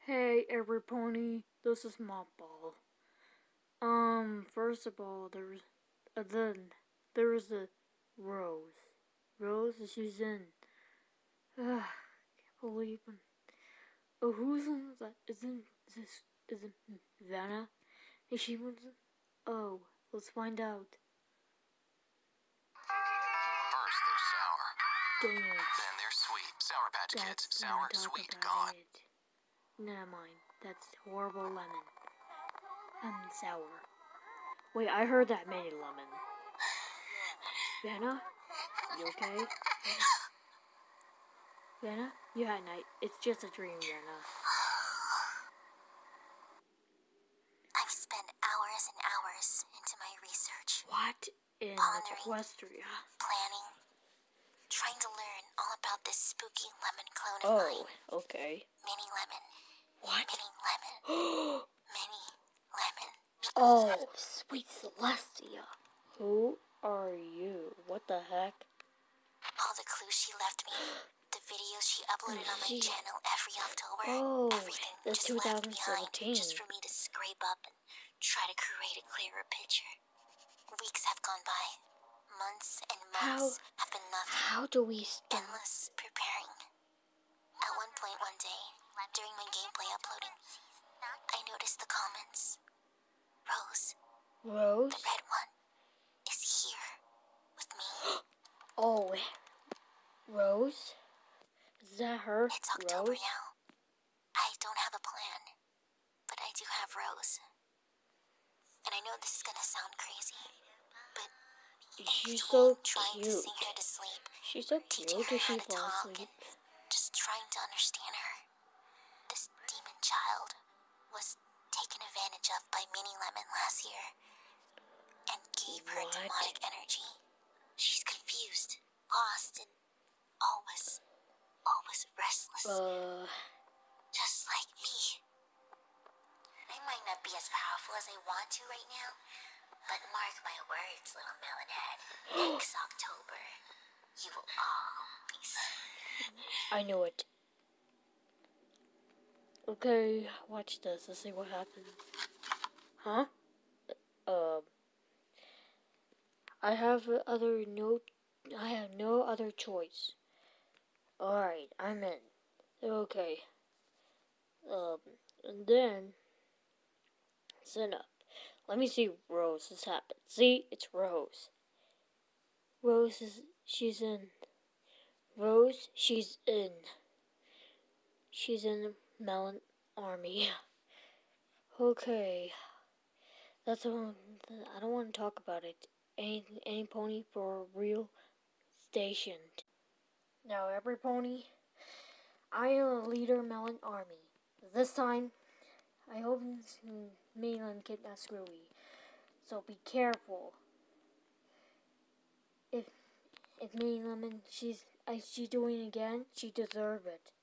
Hey, Everypony, this is mothball. First of all, there's a Rose. Rose, she's in. Can't believe it. Oh, who's in that? Isn't Vanna? Is she was? Oh, let's find out. First, they're sour. Dang it. Then they're sweet. Sour Patch Kids. Sour, sweet, gone. Never mind. That's horrible lemon. Lemon sour. Wait, I heard that many lemon. Vanna? You okay? Vanna? You had a night. It's just a dream, Vanna. I've spent hours and hours into my research. What in the Westeria? Planning. Trying to learn all about this spooky lemon clone of mine. Oh, okay. Mini lemon. What? Mini lemon. Mini lemon. Oh, sweet Celestia. Who are you? What the heck? All the clues she left me. The videos she uploaded on my channel every October. Oh, everything that's just left behind 2017. just for me to scrape up and try to create a clearer picture. Weeks have gone by. Months and months have been nothing. How do we start? Endless preparing. At one point one day, during my gameplay uploading, I noticed the comments. Rose. Rose? The red one is here with me. Oh, Rose? Is that her? It's October Rose? now. I don't have a plan, but I do have Rose. And I know this is gonna sound crazy, but She's so trying cute. to sing her to sleep, She's so cute. teaching her Does she how to fall talk, asleep? and just trying to understand her. This demon child was taken advantage of by Mini Lemon last year and gave her demonic energy. She's confused, lost, and always restless. Just like me. I might not be as powerful as I want to right now, but mark my words, little Melon Head. Next October, you will all be saved. I knew it. Okay, watch this. Let's see what happens. Huh? I have no other choice. Alright, I'm in. Okay. And then set up. Let me see Rose has happened. See, it's Rose. She's in. Rose, she's in. She's in the Melon Army. Okay. That's all. I don't want to talk about it. Any pony for real stationed. Now, Everypony, I am a leader Melon Army. This time, I hope Melon get not screwy. So be careful. If Melon she's doing it again, she deserves it.